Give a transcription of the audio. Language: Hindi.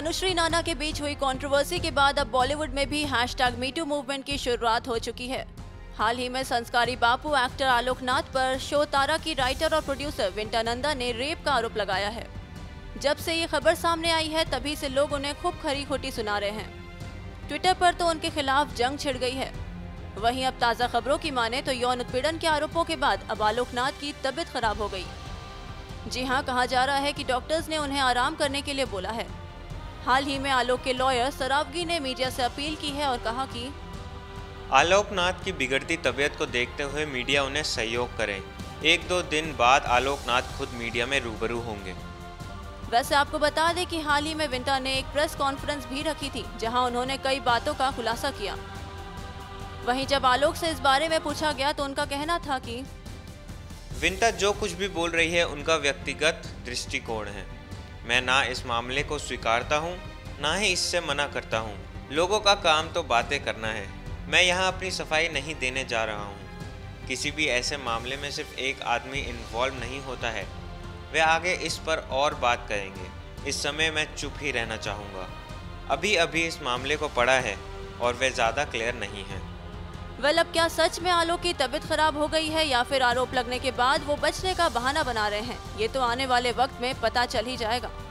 अनुश्री नाना के बीच हुई कंट्रोवर्सी के बाद अब बॉलीवुड में भी #मीटू मूवमेंट की शुरुआत हो चुकी है। हाल ही में संस्कारी बापू एक्टर आलोकनाथ पर शो तारा की राइटर और प्रोड्यूसर विंटा नंदा ने रेप का आरोप लगाया है। जब से ये खबर सामने आई है तभी से लोग उन्हें खूब खरी खोटी सुना रहे हैं। ट्विटर पर तो उनके खिलाफ जंग छिड़ गई है। वहीं अब ताज़ा खबरों की माने तो यौन उत्पीड़न के आरोपों के बाद अब आलोकनाथ की तबीयत खराब हो गई। जी हां, कहा जा रहा है कि डॉक्टर्स ने उन्हें आराम करने के लिए बोला है। हाल ही में आलोक के लॉयर सरावगी ने मीडिया से अपील की है और कहा कि आलोकनाथ की बिगड़ती तबीयत को देखते हुए मीडिया उन्हें सहयोग करे। 1-2 दिन बाद आलोकनाथ खुद मीडिया में रूबरू होंगे। वैसे आपको बता दें कि हाल ही में विंटा ने एक प्रेस कॉन्फ्रेंस भी रखी थी, जहां उन्होंने कई बातों का खुलासा किया। वहीं जब आलोक से इस बारे में पूछा गया तो उनका कहना था कि विंटा जो कुछ भी बोल रही है उनका व्यक्तिगत दृष्टिकोण है। मैं ना इस मामले को स्वीकारता हूँ, ना ही इससे मना करता हूँ। लोगों का काम तो बातें करना है। मैं यहाँ अपनी सफाई नहीं देने जा रहा हूँ। किसी भी ऐसे मामले में सिर्फ एक आदमी इन्वॉल्व नहीं होता है। वे आगे इस पर और बात करेंगे। इस समय मैं चुप ही रहना चाहूँगा। अभी अभी इस मामले को पढ़ा है और वे ज़्यादा क्लियर नहीं हैं। वेल, अब क्या सच में आलोक की तबीयत खराब हो गई है या फिर आरोप लगने के बाद वो बचने का बहाना बना रहे हैं, ये तो आने वाले वक्त में पता चल ही जाएगा।